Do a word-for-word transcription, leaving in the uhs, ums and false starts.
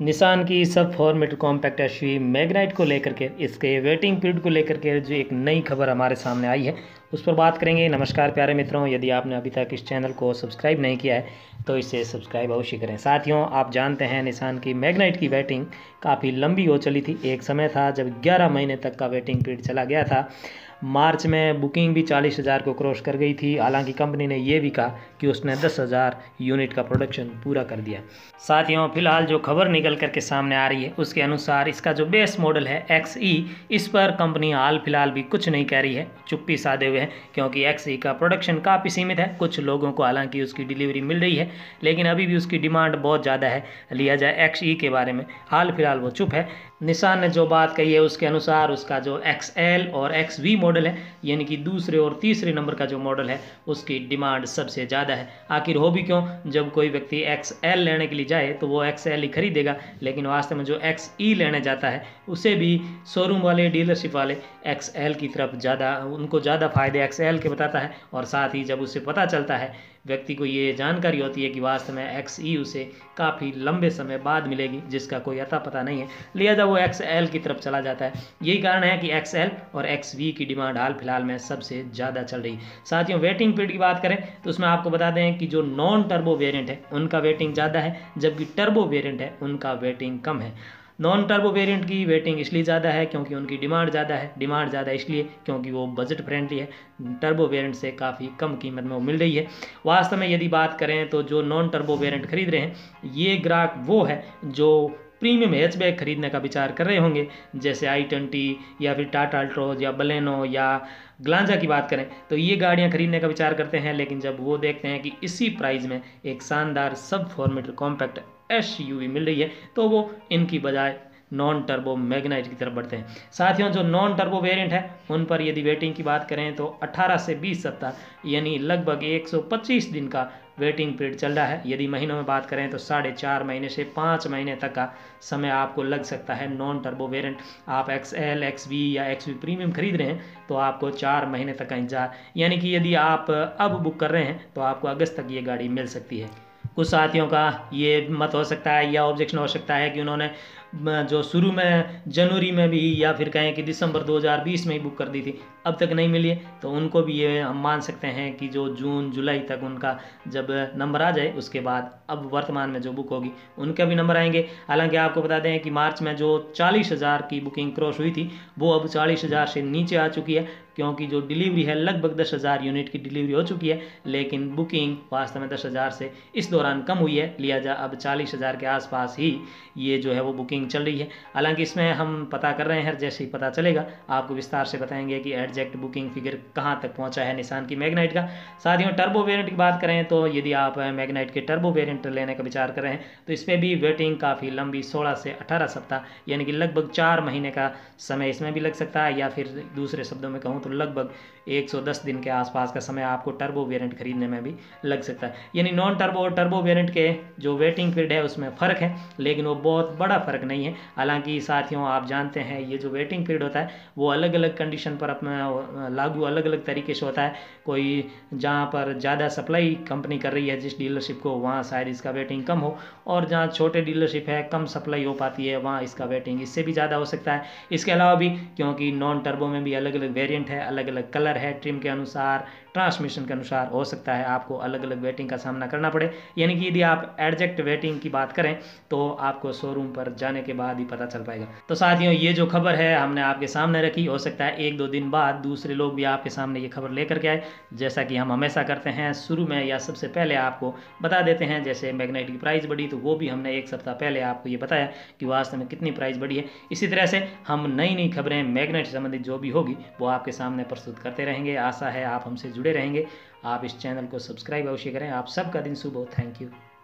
Nissan की सब format compact SUV Magnite को लेकर के इसके वेटिंग पीरियड को लेकर के जो एक नई खबर हमारे सामने आई है उस पर बात करेंगे। नमस्कार प्यारे मित्रों, यदि आपने अभी तक इस चैनल को सब्सक्राइब नहीं किया है तो इसे सब्सक्राइब अवश्य करें। साथियों, आप जानते हैं निसान की मैग्नाइट की वेटिंग काफ़ी लंबी हो चली थी। एक समय था जब ग्यारह महीने तक का वेटिंग पीरियड चला गया था। मार्च में बुकिंग भी चालीस हज़ार को क्रॉस कर गई थी। हालांकि कंपनी ने यह भी कहा कि उसने दस हज़ार यूनिट का प्रोडक्शन पूरा कर दिया। साथियों, फिलहाल जो खबर निकल करके सामने आ रही है उसके अनुसार इसका जो बेस मॉडल है एक्स ई, इस पर कंपनी हाल फिलहाल भी कुछ नहीं कह रही है, चुप्पी साधे हुए हैं, क्योंकि एक्स ई का प्रोडक्शन काफ़ी सीमित है। कुछ लोगों को हालांकि उसकी डिलीवरी मिल रही है, लेकिन अभी भी उसकी डिमांड बहुत ज़्यादा है। लिया जाए एक्स ई के बारे में, हाल फिलहाल वो चुप है। निसान ने जो बात कही है उसके अनुसार उसका जो एक्स एल और एक्स वी मॉडल है, यानी कि दूसरे और तीसरे नंबर का जो मॉडल है, उसकी डिमांड सबसे ज़्यादा है। आखिर हो भी क्यों, जब कोई व्यक्ति एक्स एल लेने के लिए जाए तो वो एक्स एल ही खरीदेगा, लेकिन वास्तव में जो एक्स ई लेने जाता है उसे भी शोरूम वाले, डीलरशिप वाले एक्स एल की तरफ ज़्यादा, उनको ज़्यादा फ़ायदे एक्स एल के बताता है। और साथ ही जब उसे पता चलता है, व्यक्ति को ये जानकारी होती है कि वास्तव में एक्स ई उसे काफ़ी लंबे समय बाद मिलेगी, जिसका कोई अता पता नहीं है, लिहाजा वो एक्स एल की तरफ चला जाता है। यही कारण है कि एक्स एल और एक्स वी की डिमांड हाल फिलहाल में सबसे ज़्यादा चल रही है। साथियों, वेटिंग पीरियड की बात करें तो उसमें आपको बता दें कि जो नॉन टर्बो वेरिएंट है उनका वेटिंग ज़्यादा है, जबकि टर्बो वेरिएंट है उनका वेटिंग कम है। नॉन टर्बो वेरिएंट की वेटिंग इसलिए ज़्यादा है क्योंकि उनकी डिमांड ज़्यादा है। डिमांड ज़्यादा इसलिए क्योंकि वो बजट फ्रेंडली है, टर्बो वेरिएंट से काफ़ी कम कीमत में वो मिल रही है। वास्तव में यदि बात करें तो जो नॉन टर्बो वेरिएंट खरीद रहे हैं, ये ग्राहक वो है जो प्रीमियम हैचबैक खरीदने का विचार कर रहे होंगे, जैसे आई ट्वेंटी या फिर टाटा अल्ट्रोज या बलेनो या ग्लांजा की बात करें तो ये गाड़ियां खरीदने का विचार करते हैं। लेकिन जब वो देखते हैं कि इसी प्राइस में एक शानदार सब फॉर्मेट कॉम्पैक्ट एसयूवी मिल रही है, तो वो इनकी बजाय नॉन टर्बो मैग्नाइट की तरफ बढ़ते हैं। साथियों, जो नॉन टर्बो वेरिएंट है उन पर यदि वेटिंग की बात करें तो अठारह से बीस सप्ताह यानी लगभग एक सौ पच्चीस दिन का वेटिंग पीरियड चल रहा है। यदि महीनों में बात करें तो साढ़े चार महीने से पाँच महीने तक का समय आपको लग सकता है। नॉन टर्बो वेरिएंट आप एक्स एल, एक्स वी या एक्स वी प्रीमियम खरीद रहे हैं तो आपको चार महीने तक का इंतजार, यानी कि यदि आप अब बुक कर रहे हैं तो आपको अगस्त तक ये गाड़ी मिल सकती है। कुछ साथियों का ये मत हो सकता है या ऑब्जेक्शन हो सकता है कि उन्होंने जो शुरू में जनवरी में भी या फिर कहें कि दिसंबर दो हज़ार बीस में ही बुक कर दी थी, अब तक नहीं मिली है, तो उनको भी ये हम मान सकते हैं कि जो जून जुलाई तक उनका जब नंबर आ जाए उसके बाद अब वर्तमान में जो बुक होगी उनके भी नंबर आएंगे। हालांकि आपको बता दें कि मार्च में जो चालीस हज़ार की बुकिंग क्रॉस हुई थी वो अब चालीस हज़ार से नीचे आ चुकी है, क्योंकि जो डिलीवरी है लगभग दस हज़ार यूनिट की डिलीवरी हो चुकी है, लेकिन बुकिंग वास्तव में दस हज़ार से इस दौरान कम हुई है। लिहाजा अब चालीस हज़ार के आसपास ही ये जो है वो बुकिंग चल रही है। हालांकि इसमें हम पता कर रहे हैं, जैसे ही पता चलेगा आपको विस्तार से बताएंगे कि एग्जैक्ट बुकिंग फिगर कहाँ तक पहुँचा है निसान की मैग्नाइट का। साथियों, टर्बो वेरिएंट की बात करें तो यदि आप मैग्नाइट के टर्बो वेरिएंट लेने का विचार कर रहे हैं तो इसमें भी वेटिंग काफ़ी लंबी, सोलह से अठारह सप्ताह यानी कि लगभग चार महीने का समय इसमें भी लग सकता है, या फिर दूसरे शब्दों में कहूँ तो लगभग एक सौ दस दिन के आसपास का समय आपको टर्बो वेरिएंट खरीदने में भी लग सकता है। यानी नॉन टर्बो और टर्बो वेरिएंट के जो वेटिंग पीरियड है उसमें फ़र्क है, लेकिन वो बहुत बड़ा फ़र्क नहीं है। हालांकि साथियों, आप जानते हैं ये जो वेटिंग पीरियड होता है वो अलग अलग कंडीशन पर अपना लागू अलग अलग तरीके से होता है। कोई जहाँ पर ज़्यादा सप्लाई कंपनी कर रही है जिस डीलरशिप को, वहाँ शायद इसका वेटिंग कम हो, और जहाँ छोटे डीलरशिप है, कम सप्लाई हो पाती है, वहाँ इसका वेटिंग इससे भी ज़्यादा हो सकता है। इसके अलावा भी क्योंकि नॉन टर्बो में भी अलग अलग वेरिएंट है, अलग अलग कलर है, ट्रिम के अनुसार, ट्रांसमिशन के अनुसार हो सकता है आपको अलग अलग वेटिंग का सामना करना पड़े। यानी कि यदि आप एग्जैक्ट वेटिंग की बात करें तो आपको शोरूम पर जाने के बाद ही पता चल पाएगा। तो साथियों, ये जो खबर है हमने आपके सामने रखी, हो सकता है एक दो दिन बाद दूसरे लोग भी आपके सामने ये खबर लेकर के आए, जैसा कि हम हमेशा करते हैं। शुरू में या सबसे पहले आपको बता देते हैं, जैसे मैग्नाइट की प्राइस बढ़ी तो वो भी हमने एक सप्ताह पहले आपको ये बताया कि वास्तव में कितनी प्राइस बढ़ी है। इसी तरह से हम नई नई खबरें मैग्नाइट से संबंधित जो भी होगी वो आपके सामने प्रस्तुत करते रहेंगे। आशा है आप हमसे जुड़े रहेंगे। आप इस चैनल को सब्सक्राइब अवश्य करें। आप सबका दिन शुभ हो। Thank you.